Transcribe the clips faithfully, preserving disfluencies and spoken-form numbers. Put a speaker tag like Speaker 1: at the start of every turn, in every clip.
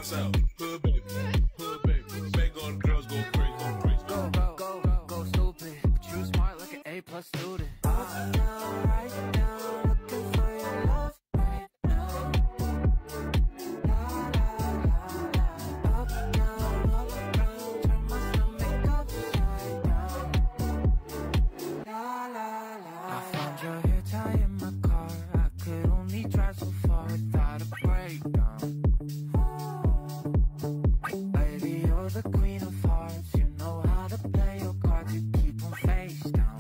Speaker 1: south, hood baby, hood baby. Make all the girls go crazy, go crazy.
Speaker 2: Go, go, go, go, go stupid. But you smart like an A plus student. Up now, right now, looking for your love right now. La la la la. Up now, all around, turn my stomach upside down. La la la. I found your hair tie in my car. I could only drive so far without a breakdown. Baby, you're the queen of hearts. You know how to play your cards. You keep them face down.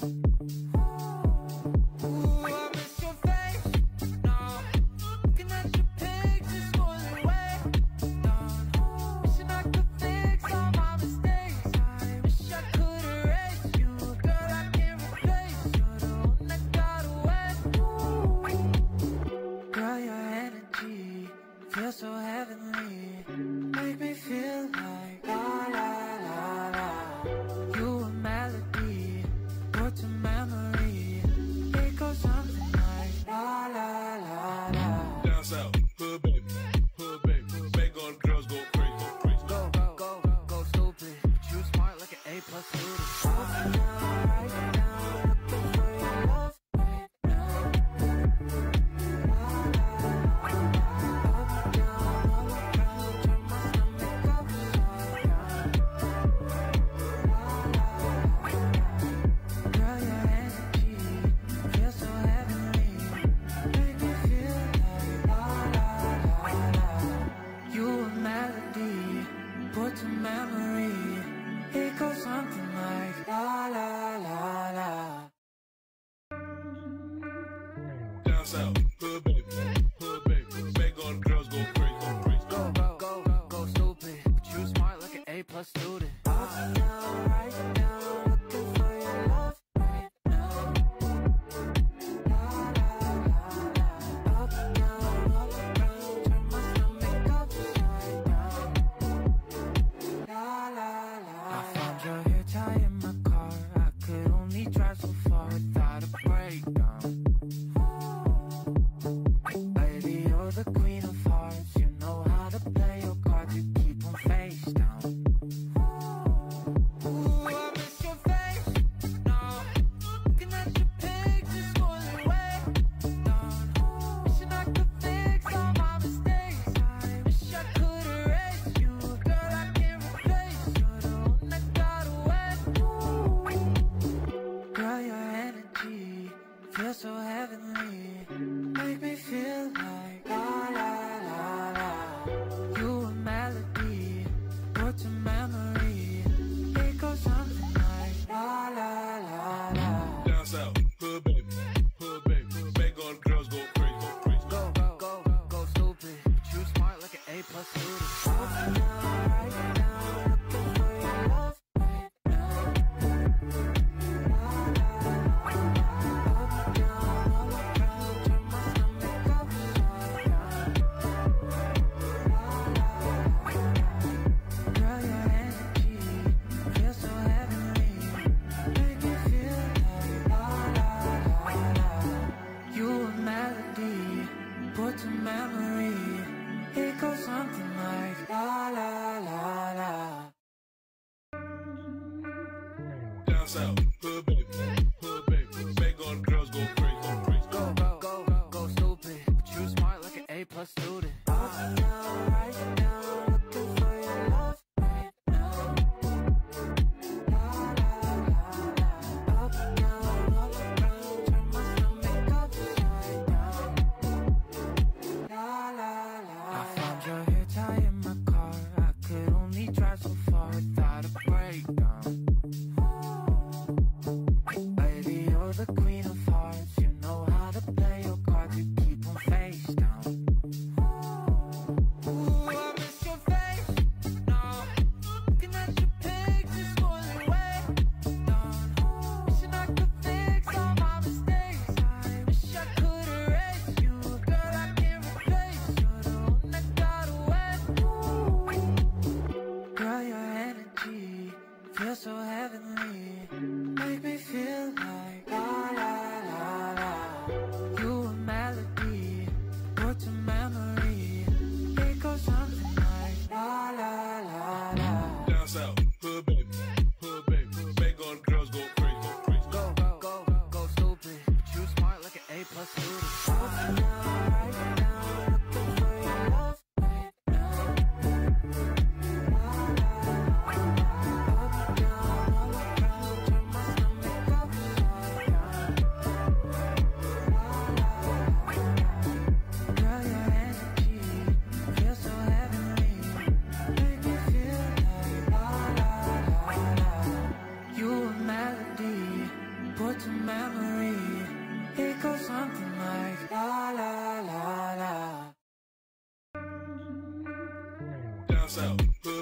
Speaker 2: Ooh, I miss your face. No, looking at your pictures, falling way down. Wishing I could fix all my mistakes. I wish I could erase you, girl. I can't replace you. The one that got away. Ooh, girl, your energy feels so heavenly. Make me feel like la la la la. You a melody, put to memory. It goes something like la la la la.
Speaker 1: Down south, hood baby, hood baby. Make all the girls go crazy, go crazy.
Speaker 2: Go, go, go, go stupid. But you smart like an A plus student. Up now, right now, looking for your love right now. La la la la. Up down, all around, turn my stomach upside down. La la la la. Girl, your energy feels so heavenly. Make me feel like la la la la. You a melody, put to memory. It goes something like la la la la.
Speaker 1: Down south, hood baby, hood baby. Make all the girls go crazy, go crazy.
Speaker 2: Go, go, go, go stupid. But you smart like an A plus student. Up now, right now, looking for your love right now. La la la la. Up now, all around, turn my stomach upside down. La la la. I found your hair tie in my car. I could only drive so far without a breakdown. Baby, you're the queen of hearts. You know how to play your cards. You keep them face down. Ooh, I miss your face. No, looking at your pictures, falling way down. Wishing I could fix all my mistakes. I wish I could erase you, girl. I can't replace you. The one that got away. Ooh, girl, your energy feels so heavenly. Make me feel like la la la la. You a melody, put to memory. It goes something like la la la la.
Speaker 1: Down south, hood baby, hood baby. Make all the girls go crazy, go crazy.
Speaker 2: Go, go, go, go stupid. But you smart like an A plus student. Up now, right now, looking for your love right now. La la la la. Up down, all around, turn my stomach upside down. La la la la. Girl, your energy feels so heavenly. Make me feel like la la la la. You a melody, put to memory. It goes something like la la la la.
Speaker 1: Down south, hood baby, hood baby. Make all the girls go crazy, go crazy.
Speaker 2: Go, go, go, go stupid. But you smart like an A plus student. Up now, right now, looking for your love right now. La la la la. Up now, all around, turn my stomach upside down. La la la. I found your hair tie in my car. I could only drive so far without a breakdown. Baby, you're the queen of hearts. You know how to play your cards. You keep them face down. Ooh, I miss your
Speaker 1: Down south, hood